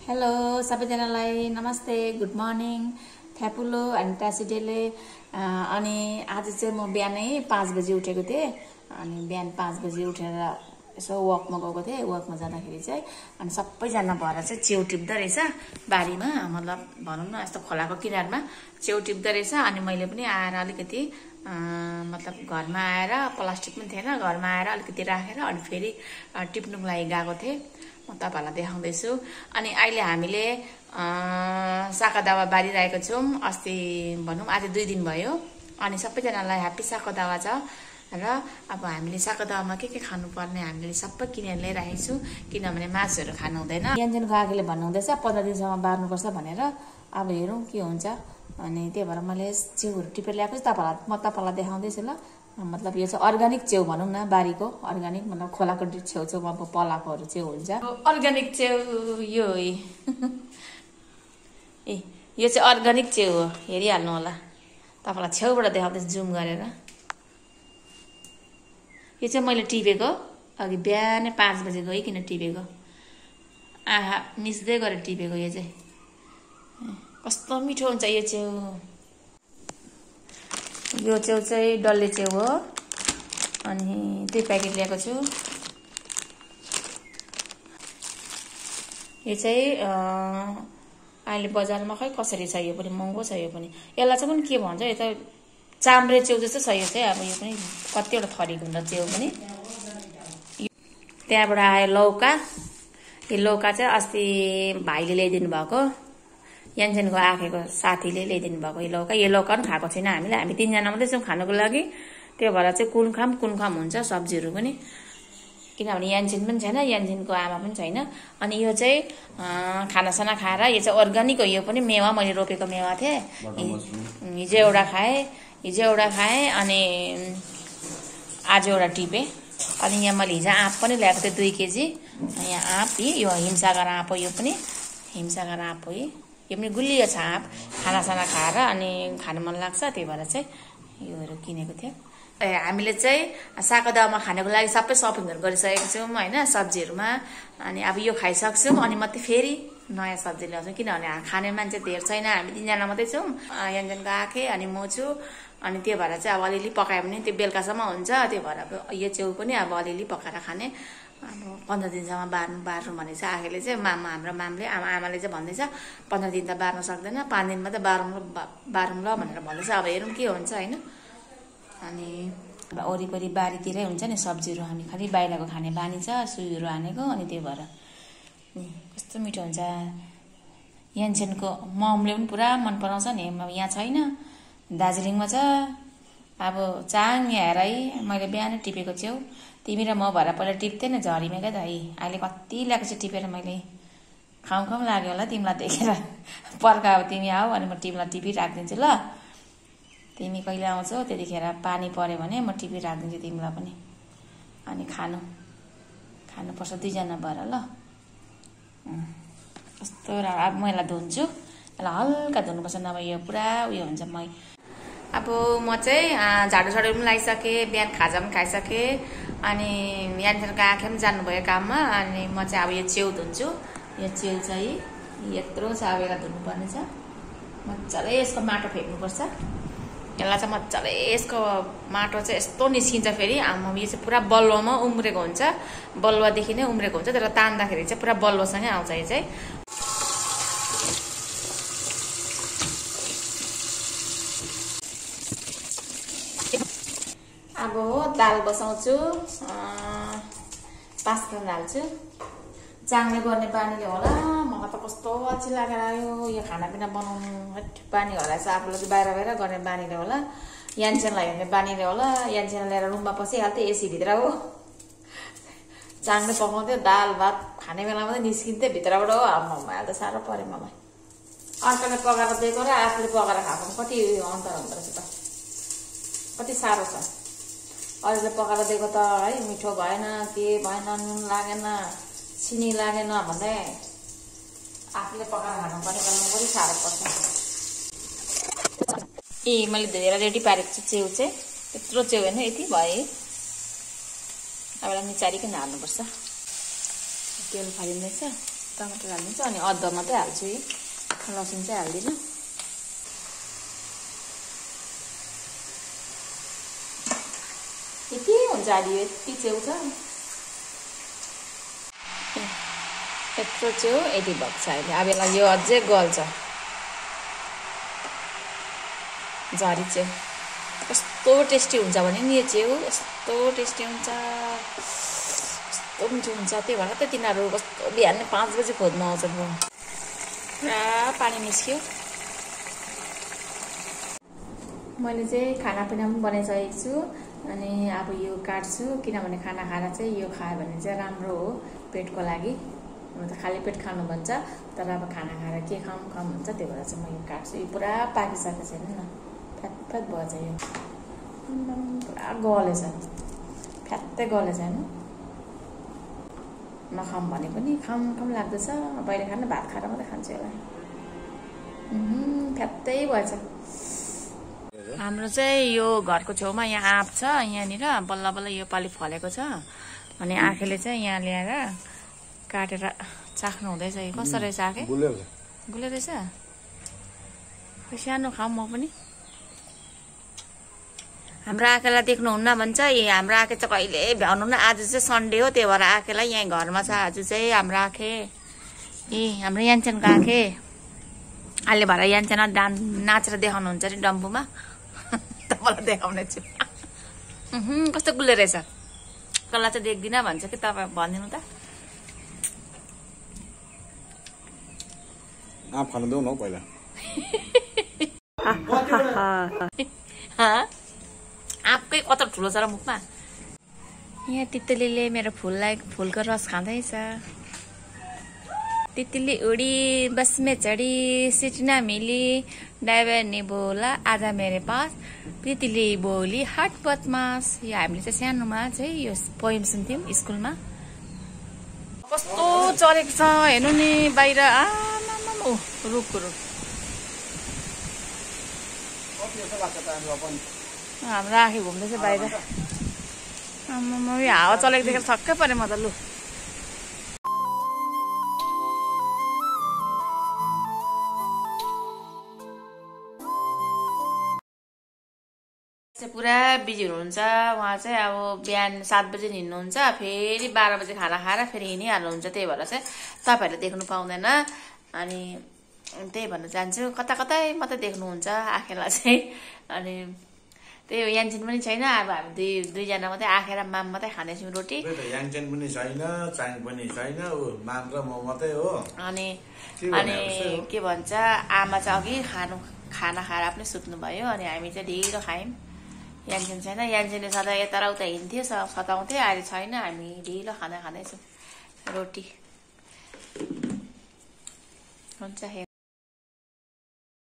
Hello सबैजनालाई नमस्ते good morning थ्यापुलो अनि टासिडेले अनि आज चाहिँ म बिहानै 5 बजे उठेको थिएँ अनि बिहान 5 बजे उठेर यसो वकमा गएको थिएँ वकमा जाँदाखेरि चाहिँ अनि सबैजना भएर चाहिँ च्याउ टिप्दो रहेछ बारीमा मतलब भनौँ न यस्तो खोलाको किनारमा च्याउ टिप्दो रहेछ अनि मैले पनि आएर अलिकति मतलब घरमा आएर प्लास्टिक पनि थिएन घरमा आएर अलिकति राखेर अनि फेरि टिप्नुको लागि गएको थिएँ म तपाईहरुलाई देखाउँदैछु अनि अहिले हामीले साकादावा बारिरहेको छौं अस्ति भनौं आज 2 दिन भयो अनि सबैजनालाई ह्यापी साकादावा छ र अब हामीले साकादावामा के खानुपर्ने हामीले सबै किनेर ल्याइराखेको छु किनभने मासुहरु खानु हुँदैन यन्जनको आगेले भन्नुहुँदैछ 15 दिनसम्म बार्नुपर्छ भनेर अब हेरौं के हुन्छ अनि त्यही भएर मैले च्याउहरु टिपेर ल्याएको छु तपाईहरुलाई देखाउँदैछु ल मतलब यो चाहिँ अर्गानिक च्याउ भनौं न बारीको अर्गानिक मतलब खोलाको छेउछेउमा पलाकोहरु च्याउ हुन्छ अर्गानिक च्याउ यो ए यो चाहिँ अर्गानिक च्याउ हो हेरिहाल्नु होला तपाईलाई छेउबाट देखाउँदै जुम गरेर यो चाहिँ मैले टिपेको अघि बिहानै 5 बजे गइकिन टिपेको आहा मिस्दै गरेर टिपेको यो चाहिँ कस्तो मिठो हुन्छ यो च्याउ यो च्याउ चाहिँ डल्ले च्याउ हो अनि त्यही प्याकेट ल्याएको छु यो चाहिँ अहिले बजारमा खै कसरी छ यो पनि महँगो छ यो पनि यसलाई चाहिँ पनि के भन्छ यो त चाम्रे च्याउ जस्तो छ यो चाहिँ अब यो पनि कतिवटा थरीको हुन्छ च्याउ पनि त्यहाँबाट आयो लौका यो लौका चाहिँ अस्ति भाइले ल्याइदिनु भएको यान्जेनको आखेको साथीले ल्याइदिनु भएको यो लौका पनि खाएको छैन हामी 3 जना मात्रै छौं खानको लागि त्यो भएर चाहिँ कुन खाम हुन्छ सब्जीहरु पनि किनभने यान्जेन पनि छैन यान्जेनको आमा पनि छैन अनि यो चाहिँ खानासाना खाएर यो चाहिँ अर्गानिक हो यो पनि मेवा मैले रोपेको मेवा थिए हिजो एउटा खाए अनि आज एउटा टिपे अनि यहाँ मैले हिजो आँप पनि ल्याएको थिएँ 2 केजी यहाँ आँप यो हिमसागर आँप हो यो पनि हिमसागर आँप हो यो पनि गुलियो छ आँप खानासाना खाएर अनि खान मन लाग्छ त्यही भएर चाहिँ योहरु किनेको थियो हामीले चाहिँ साकादावामा खानको लागि सबै शपिङहरु गरिसकेको छौं हैन सब्जीहरुमा अनि अब यो खाइसक्छौं अनि मात्रै फेरि नयाँ सब्जी ल्याउँछौं किनभने खाने मान्छे धेर छैन हामी 3 जना मात्रै छौं यन्जनको आखे अनि म छु अनि त्यो भएर चाहिँ अब अलिअलि पकायो भने त्यो बेलुकासम्म हुन्छ त्यो भएर अब यो च्याउ पनि अब अलिअलि पकाएर खाने अब 15 दिनसम्म बार्नु भनेछ आखेले चाहिँ हाम्रो मामले आमाले चाहिँ भन्दैछ 15 दिन त बार्न सक्दैन 5 दिनमा त बारौँ ल भनेर भन्दैछ अब हेरौँ के हुन्छ हैन अनि वरिपरि बारीतिरै हुन्छ नि सब्जीहरु हामी खाली बाहिरको खाने बानी छ सुईहरु हानेको अनि त्यो भएर कस्तो मिठो हुन्छ यान्जेनको ममले पनि पुरा मन पराउँछ नि यहाँ छैन दार्जिलिङमा छ अब चाङ हेर है मैले बिहान टिपेको च्याउ तिमी र म भएर पहिला टिप्थे न झरीमा के दाइ अहिले कति ल्याएको छु टिपेर मैले खाउँ लाग्यो होला तिमीलाई देखेर पर्खा अब तिमी आऊ अनि म तिमीलाई टिपी राख्दिन्छु ल तिमी कहिले आउँछौ त्यतिखेर पानी पर्यो भने म टिपी राख्दिन्छु तिमीलाई पनि अनि खानुपर्छ 2 जना भएर ल कस्तो अब म यसलाई धुन्छु यसलाई हल्का धुनुपर्छ नभए यो पुरा उयो हुन्छ अब म चाहिँ झाडु पनि लगाइसके बिहान खाजा पनि खाइसके अनि यान्जेनको आँखे पनि जानुभयो काममा अनि म चाहिँ अब यो च्याउ धुन्छु यो च्याउ चाहिँ यत्रो छ अब यसलाई धुनुपर्ने छ मजाले यसको माटो फेक्नुपर्छ यसलाई चाहिँ मजाले यसको माटो चाहिँ यस्तो निस्किन्छ फेरि यो चाहिँ पुरा बलुवामा उम्रेको हुन्छ बलुवादेखि नै उम्रेको हुन्छ तर तान्दाखेरि चाहिँ पुरा बलुवासँगै आउँछ यो चाहिँ अब दाल बसाउँछु 5 ग्राम हाल्छु चाङले गर्ने बानीले होला मलाई त कस्तो अल्छी लागेर आयो यो खानापिना बनाउनु बानी होला चाहिँ आफूलाई चाहिँ बाहिर गर्ने बानीले होला यान्जेनलाई हेर्ने बानीले होला यान्जेन ल्याएर रुममा पसिहाल्थ्यो एसी भित्र हो चाङले पकाउँथ्यो दाल भात खाने बेलामा चाहिँ निस्किन्थ्यो भित्रबाट हो आम्मामा अहिले त साह्रो पर्यो मलाई अर्काले पकाएर दिएको र आफूले पकाएर खाएको कति अन्तर हुँदो रहेछ त कति साह्रो छ अरूले पकाएर दिएको त है मिठो भएन के भएन नुन लागेन चिनी लागेन भन्दै आफूले पकाएर खानुपर्ने बेलामा पनि साह्रो पर्छ मैले धोएर रेडी पारेको छु च्याउ चाहिँ त्यत्रो च्याउ होइन यति भयो अब निचारिकन हाल्नुपर्छ तेल फालिँदैछ टमाटर हालिदिन्छु अनि अदुवा मात्रै हाल्छु है, लसुन चाहिँ हाल्दिनँ। यति हुन्छ अलि, यति च्याउ छ, यत्रो च्याउ यति भएको छ अहिले। अब यसलाई यो अझै गल्छ, झरी च्याउ कस्तो टेस्टी हुन्छ भने नि, यो च्याउ यस्तो टेस्टी हुन्छ, कस्तो मिठो हुन्छ। त्यही भएर त तिनीहरू कस्तो बिहान 5 बजी खोज्नु आउँछ। पुरा पानी निस्क्यो। मैले चाहिँ खानापिना पनि बनाइसकेको छु अनि अब यो काट्छु, किनभने खाना खाएर चाहिँ यो खायो भने चाहिँ राम्रो हो पेटको लागि। त खाली पेट खानु भन्छ, तर अब खाना खाएर के खाऊँ भन्छ, त्यही भएर चाहिँ म यो काट्छु। यो पुरा पाकिसकेको छैन न, फ्यात भएछ, यो पुरा गलेछ, फ्यात्तै गलेछ होइन। नखाऊँ भने पनि खाऊँ लाग्दैछ। पहिले खानु भात खाएर मात्रै खान्छु यसलाई, फ्यात्तै भएछ। हाम्रो चाहिँ यो घरको छेउमा यहाँ आँप छ, यहाँनिर बल्ल बल्ल यो पालि फलेको छ। अनि आँखेले चाहिँ यहाँ ल्याएर काटेर चाख्नु हुँदैछ। यो कस्तो रहेछ आँखे? गुले रहेछ। सानो खाऊँ म पनि। हाम्रो आँखेलाई देख्नुहुन्न भन्छ, हाम्रो आँखे चाहिँ कहिले भ्याउनु न। आज चाहिँ सन्डे हो, त्यही भएर आँखेलाई यहाँ घरमा छ आज चाहिँ हाम्रो आँखे। हाम्रो यान्छनको आँखे अहिले भएर यान्छन नाचेर देखाउनुहुन्छ अरे डम्बुमा, तपाईँलाई देखाउने छु। कस्तो गुले रहेछ, कसलाई चाहिँ देख्दिनँ भन्छ कि तपाईँ भनिदिनु त। आँप खानु देऊ न हौ पहिला। आँपकै कत्रो ठुलो छ र मुखमा। यहाँ तितलीले मेरो फुलको रस खाँदैछ। तितली उडी बस में चढ़ी, सीट ना मिली, ड्राइभर ने बोला आजा मेरे पास, तितली बोली हट बदमास। यो हामीले चाहिँ सानोमा चाहिँ यो पोएम सुन्थ्यौँ स्कुलमा। कस्तो चलेको छ हेर्नु नि बाहिर। रुख हाम्रो आँखी घुम्दैछ बाहिर। यो हावा चलेको देखेर छक्कै परे म त। लु पुरा बिजी हुनुहुन्छ उहाँ चाहिँ। अब बिहान 7 बजे हिँड्नुहुन्छ, फेरि 12 बजे खाना खाएर फेरि हिँडिहाल्नुहुन्छ। त्यही भएर चाहिँ तपाईँहरूले देख्नु पाउँदैन। अनि त्यही भन्न चाहन्छु, कता कतै मात्रै देख्नुहुन्छ आँखेलाई चाहिँ। अनि त्यही हो, यान्छन पनि छैन। अब हामी दुईजना मात्रै आँखे र माम मात्रै खानेछौँ रोटी। यान्छन पनि छैन, चाङ पनि छैन, माम र म मात्रै हो। अनि के भन्छ, आमा चाहिँ अघि खाना खाएर पनि सुत्नुभयो। अनि हामी चाहिँ ढिलो खायौँ। यान्छन छैन, यान्छनले सधैँ यता र उता हिँड्थ्यो, सताउँथ्यो। अहिले छैन, हामी ढिलो खाना खाँदैछौँ रोटी। हुन्छ।